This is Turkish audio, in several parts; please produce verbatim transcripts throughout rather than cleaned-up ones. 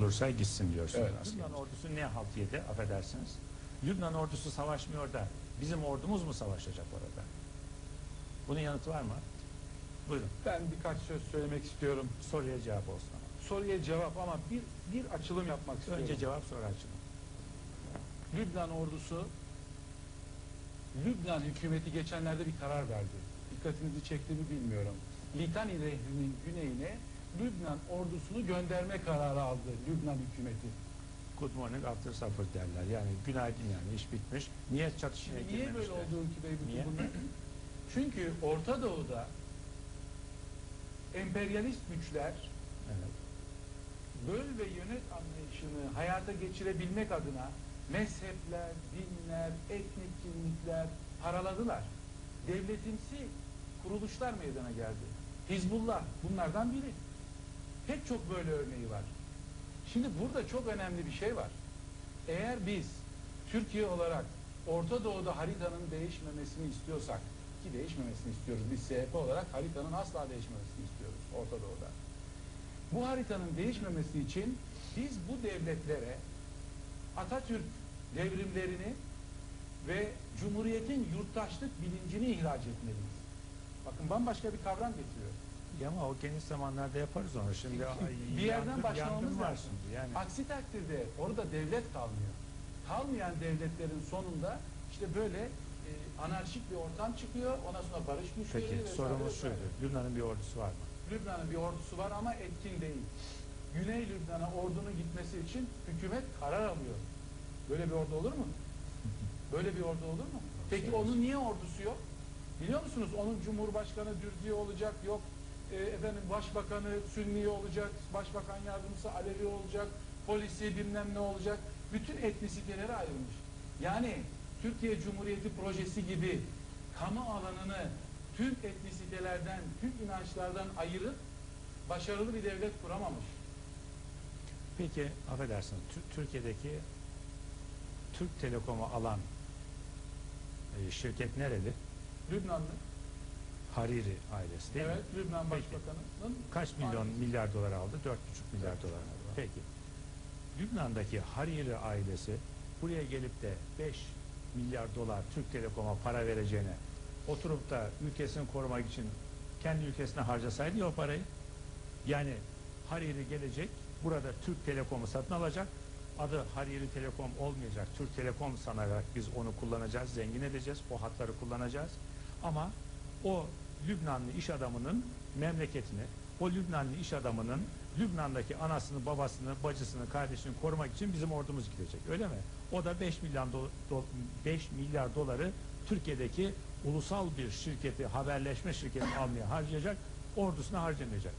olursa gitsin diyorsunuz. Evet. Lübnan ordusu ne halt yedi, affedersiniz? Lübnan ordusu savaşmıyor da bizim ordumuz mu savaşacak orada? Bunun yanıtı var mı? Buyurun. Ben birkaç söz söylemek istiyorum. Soruya cevap olsun ama. Soruya cevap ama bir bir açılım yapmak istiyorum. Önce cevap, sonra açılım. Lübnan ordusu, Lübnan hükümeti geçenlerde bir karar verdi. Dikkatinizi çekti mi bilmiyorum. Litani Nehri'nin güneyine Lübnan ordusunu gönderme kararı aldı Lübnan hükümeti. Good morning after supper derler. Yani günaydın, yani iş bitmiş. Niye çatışmaya Niye girmemişler? böyle oldu Ülkü Bey bütün Niye? bunlar? Çünkü Orta Doğu'da emperyalist güçler Evet. böl ve yönet anlayışını hayata geçirebilmek adına mezhepler, dinler, etnik kimlikler paraladılar. Devletimsi kuruluşlar meydana geldi. Hizbullah bunlardan biri. Pek çok böyle örneği var. Şimdi burada çok önemli bir şey var. Eğer biz Türkiye olarak Orta Doğu'da haritanın değişmemesini istiyorsak, ki değişmemesini istiyoruz biz S H P olarak, haritanın asla değişmemesini istiyoruz Orta Doğu'da. Bu haritanın değişmemesi için biz bu devletlere Atatürk devrimlerini ve Cumhuriyet'in yurttaşlık bilincini ihraç etmeliyiz. Bakın bambaşka bir kavram getiriyor. Ya ama o geniş zamanlarda yaparız onu. Şimdi Bir yerden yangın- başlamamız yangın var lazım. şimdi. Yani Aksi takdirde orada devlet kalmıyor. Kalmayan devletlerin sonunda işte böyle e, anarşik bir ortam çıkıyor. Ondan sonra barış güçleri peki vesaire sorumuz vesaire. şuydu. Lübnan'ın bir ordusu var mı? Lübnan'ın bir ordusu var ama etkin değil. Güney Lübnan'a ordunun gitmesi için hükümet karar alıyor. Böyle bir ordu olur mu? Böyle bir ordu olur mu? Peki onun niye ordusu yok? Biliyor musunuz? Onun Cumhurbaşkanı Dürzi olacak, yok e, efendim Başbakanı Sünni olacak, Başbakan Yardımcısı Alevi olacak, polisi bilmem ne olacak. Bütün etnisitelere ayrılmış. Yani Türkiye Cumhuriyeti projesi gibi kamu alanını tüm etnisitelerden, tüm inançlardan ayırıp başarılı bir devlet kuramamış. Peki affedersiniz. Tü- Türkiye'deki Türk Telekom'u alan e, şirket nereli? Lübnanlı. Hariri ailesi değil Evet, mi? Lübnan Peki. Başbakanı'nın Kaç milyon ailesi. milyar dolar aldı? Dört buçuk milyar Dört dolar buçuk aldı. milyar. Peki. Lübnan'daki Hariri ailesi buraya gelip de beş milyar dolar Türk Telekom'a para vereceğine oturup da ülkesini korumak için kendi ülkesine harcasaydı ya o parayı. Yani Hariri gelecek, burada Türk Telekom'u satın alacak. Adı Hariri Telekom olmayacak. Türk Telekom sanarak biz onu kullanacağız, zengin edeceğiz, o hatları kullanacağız. Ama o Lübnanlı iş adamının memleketini, o Lübnanlı iş adamının Lübnan'daki anasını, babasını, bacısını, kardeşini korumak için bizim ordumuz gidecek. Öyle mi? O da beş milyar do, do, beş milyar doları Türkiye'deki ulusal bir şirketi, haberleşme şirketi almaya harcayacak, ordusuna harcamayacak.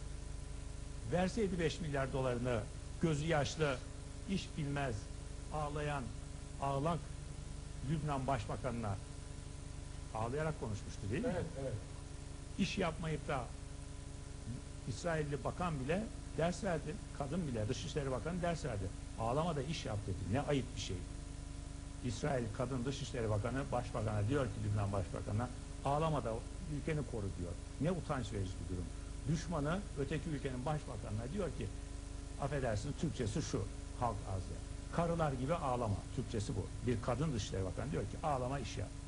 Verseydi beş milyar dolarını gözü yaşlı, iş bilmez, ağlayan, ağlak Lübnan Başbakanına ağlayarak konuşmuştu değil mi? Evet, evet. İş yapmayıp da İsrailli bakan bile ders verdi. Kadın bile, Dışişleri Bakanı ders verdi. Ağlama da iş yap dedi. Ne ayıp bir şey. İsrail kadın Dışişleri Bakanı Başbakan'a diyor ki, Lübnan Başbakan'a, ağlama da ülkeni koru diyor. Ne utanç verici bir durum. Düşmanı öteki ülkenin başbakanına diyor ki, affedersin Türkçesi şu, halk ağzı. Karılar gibi ağlama. Türkçesi bu. Bir kadın Dışişleri Bakanı diyor ki, ağlama iş yap.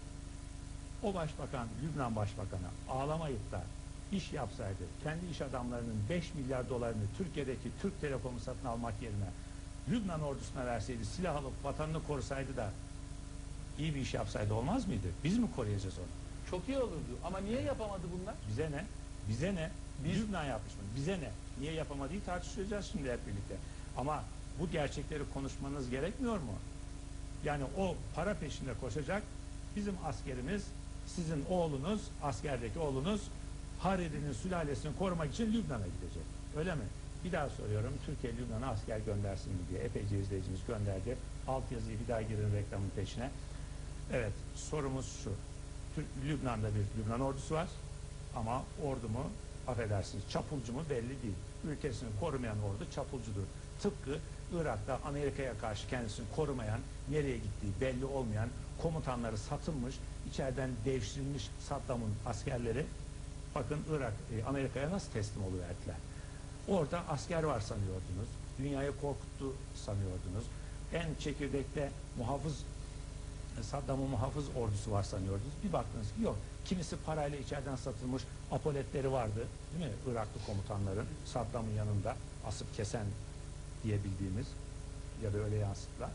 O başbakan, Lübnan Başbakanı ağlamayıp da iş yapsaydı, kendi iş adamlarının beş milyar dolarını Türkiye'deki Türk Telekom'u satın almak yerine Lübnan ordusuna verseydi, silah alıp vatanını korusaydı da iyi bir iş yapsaydı olmaz mıydı? Biz mi koruyacağız onu? Çok iyi olurdu. Ama niye yapamadı bunlar? Bize ne? Bize ne? Biz, Lübnan yapmış mı? Bize ne? Niye yapamadığı tartışacağız şimdi hep birlikte. Ama bu gerçekleri konuşmanız gerekmiyor mu? Yani o para peşinde koşacak, bizim askerimiz, sizin oğlunuz, askerdeki oğlunuz Hariri'nin sülalesini korumak için Lübnan'a gidecek. Öyle mi? Bir daha soruyorum. Türkiye Lübnan'a asker göndersin mi diye. Epeyce izleyicimiz gönderdi. Alt yazıyı bir daha girin reklamın peşine. Evet, sorumuz şu. Türk, Lübnan'da bir Lübnan ordusu var. Ama ordu mu, affedersiniz, çapulcu mu belli değil. Ülkesini korumayan ordu çapulcudur. Tıpkı Irak'ta Amerika'ya karşı kendisini korumayan, nereye gittiği belli olmayan, komutanları satılmış, içeriden devşirilmiş Saddam'ın askerleri, bakın Irak, e, Amerika'ya nasıl teslim oluverdiler. Orada asker var sanıyordunuz. dünyayı korkuttu sanıyordunuz. En çekirdekte muhafız Saddam'ın muhafız ordusu var sanıyordunuz. Bir baktınız ki yok. Kimisi parayla içeriden satılmış apoletleri vardı. Değil mi? Iraklı komutanların Saddam'ın yanında asıp kesen diyebildiğimiz ya da öyle yansıttılar.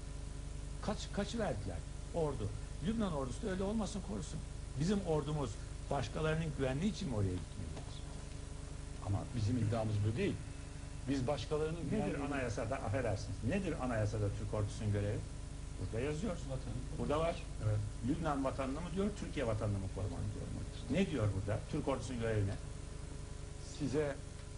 Kaç, kaçı verdiler? Ordu. Lübnan ordusu da öyle olmasın korusun. Bizim ordumuz başkalarının güvenliği için mi oraya gitmelidir? Ama bizim iddiamız bu değil. Biz başkalarının Nedir güvenliğini- anayasada, affedersiniz, nedir anayasada Türk ordusunun görevi? Burada yazıyor. Vatanı. Burada var. Evet. Lübnan vatanını mı diyor, Türkiye vatanını mı korumak diyor. Ne diyor burada? Türk ordusunun görevi ne? Size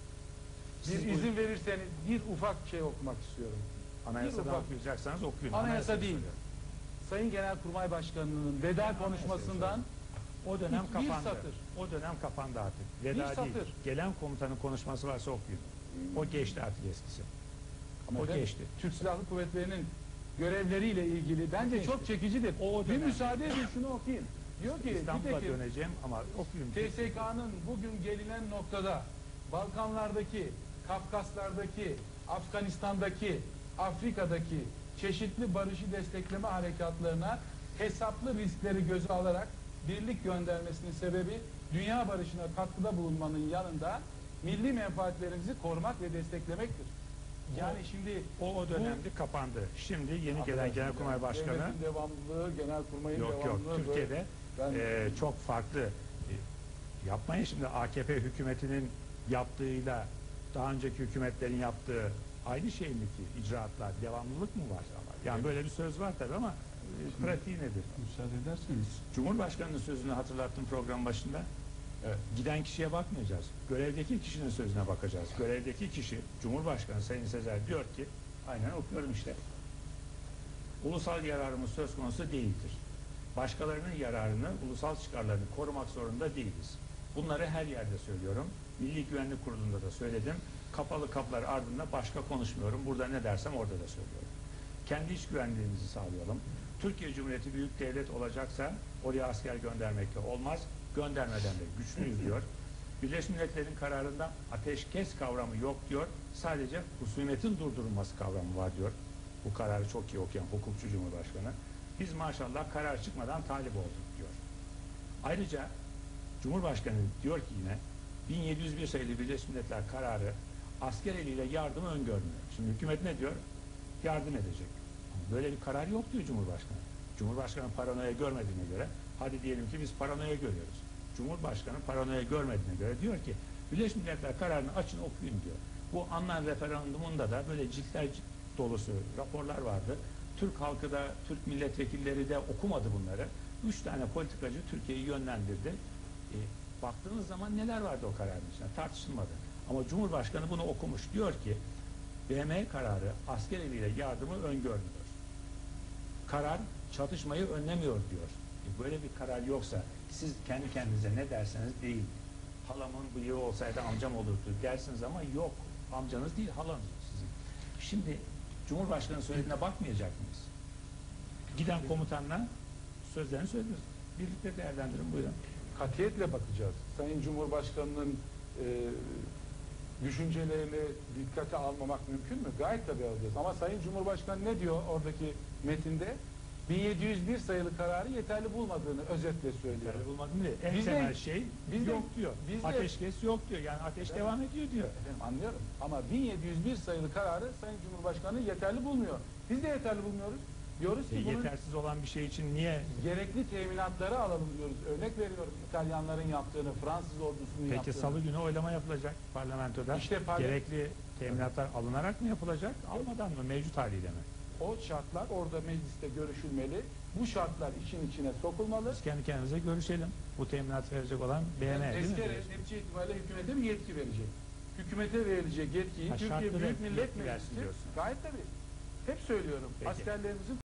bir Siz bu- izin verirseniz bir ufak şey okumak istiyorum. Anayasadan Bir ufak- okuyacaksanız okuyun. Anayasa Anayasayı değil. söylüyorum. Sayın Genelkurmay Başkanı'nın veda Anayasayı konuşmasından O dönem Bir kapandı. satır. O dönem kapandı artık. Veda Bir değil. satır. Gelen komutanın konuşması varsa okuyun. O geçti artık eskisi. Ama O efendim, geçti. Türk Silahlı Kuvvetleri'nin görevleriyle ilgili bence geçti. çok çekicidir. O bir dönem- müsaade edin şunu okuyayım. Diyor ki İstanbul'a nitekim döneceğim ama okuyun. T S K'nın bugün gelinen noktada Balkanlardaki, Kafkaslardaki, Afganistan'daki, Afrika'daki çeşitli barışı destekleme harekatlarına hesaplı riskleri göze alarak birlik göndermesinin sebebi dünya barışına katkıda bulunmanın yanında milli menfaatlerimizi korumak ve desteklemektir. Yani şimdi O, o dönemde kapandı. Şimdi yeni gelen Genelkurmay Başkanı devletin devamlılığı, Genelkurmay'ın yok yok devamlılığı Türkiye'de Ben- e, çok farklı. E, yapmayın şimdi A K P hükümetinin yaptığıyla daha önceki hükümetlerin yaptığı aynı şey mi ki icraatlar? Devamlılık mı var? Yani böyle bir söz var tabii ama e, pratiği nedir? müsaade ederseniz. Cumhurbaşkanının sözünü hatırlattım program başında. Evet. Giden kişiye bakmayacağız. Görevdeki kişinin sözüne bakacağız. Görevdeki kişi Cumhurbaşkanı Sayın Sezer diyor ki, aynen okuyorum işte. Ulusal yararımız söz konusu değildir. Başkalarının yararını, ulusal çıkarlarını korumak zorunda değiliz. Bunları her yerde söylüyorum. Milli Güvenlik Kurulu'nda da söyledim. Kapalı kapılar ardında başka konuşmuyorum. Burada ne dersem orada da söylüyorum. Kendi iç güvenliğimizi sağlayalım. Türkiye Cumhuriyeti büyük devlet olacaksa oraya asker göndermekle olmaz. Göndermeden de güçlüyüz diyor. Birleşmiş Milletler'in kararında ateşkes kavramı yok diyor. Sadece husumetin durdurulması kavramı var diyor. Bu kararı çok iyi okuyan hukukçu Cumhurbaşkanı. Biz maşallah karar çıkmadan talip olduk diyor. Ayrıca Cumhurbaşkanı diyor ki yine bin yedi yüz bir sayılı Birleşmiş Milletler kararı asker eliyle yardımı öngörmüyor. Şimdi hükümet ne diyor? Yardım edecek. Ama böyle bir karar yok diyor Cumhurbaşkanı. Cumhurbaşkanı paranoya görmediğine göre hadi diyelim ki biz paranoya görüyoruz. Cumhurbaşkanı paranoya görmediğine göre diyor ki Birleşmiş Milletler kararını açın okuyun diyor. Bu alınan referandumunda da böyle ciltler dolusu raporlar vardı. Türk halkı da, Türk milletvekilleri de okumadı bunları. Üç tane politikacı Türkiye'yi yönlendirdi. E, baktığınız zaman neler vardı o kararın içinde? Tartışılmadı. Ama Cumhurbaşkanı bunu okumuş. Diyor ki B M kararı asker eliyle yardımı öngörmüyor. Karar çatışmayı önlemiyor diyor. E, böyle bir karar yoksa siz kendi kendinize ne derseniz değil. Halamın bıyığı olsaydı amcam olurdu dersiniz ama yok. Amcanız değil halanız sizin. Şimdi Cumhurbaşkanı söylediğine bakmayacak mıyız? Giden komutanla sözlerini söylüyoruz. Birlikte değerlendirin buyurun. Katiyetle bakacağız. Sayın Cumhurbaşkanı'nın e, düşüncelerini dikkate almamak mümkün mü? Gayet tabii alacağız. Ama Sayın Cumhurbaşkanı ne diyor oradaki metinde? bin yedi yüz bir sayılı kararı yeterli bulmadığını özetle söylüyor. Yani bulmadım diye. En Biz de- temel şey biz de- yok diyor. biz de- Ateşkes yok diyor. Yani ateş Evet. devam ediyor diyor. Efendim anlıyorum. Ama bin yedi yüz bir sayılı kararı Sayın Cumhurbaşkanı yeterli bulmuyor. Biz de yeterli bulmuyoruz. Diyoruz ki E, bunun yetersiz olan bir şey için niye? gerekli teminatları alalım diyoruz. Örnek veriyorum İtalyanların yaptığını, Fransız ordusunun Peki yaptığını. salı günü oylama yapılacak parlamentoda. İşte parla- Gerekli teminatlar alınarak mı yapılacak? Almadan mı? Mevcut haliyle mi? O şartlar orada mecliste görüşülmeli. Bu şartlar işin içine sokulmalı. Biz kendi kendimize görüşelim. Bu teminat verecek olan B M değil mi? Tezkere netice itibariyle hükümete bir yetki verecek. Hükümete verilecek yetkiyi Ha, Türkiye şartlı Büyük bir Millet yetki versin Meclisi diyorsun. gayet tabii. Hep söylüyorum. Peki. Askerlerimizin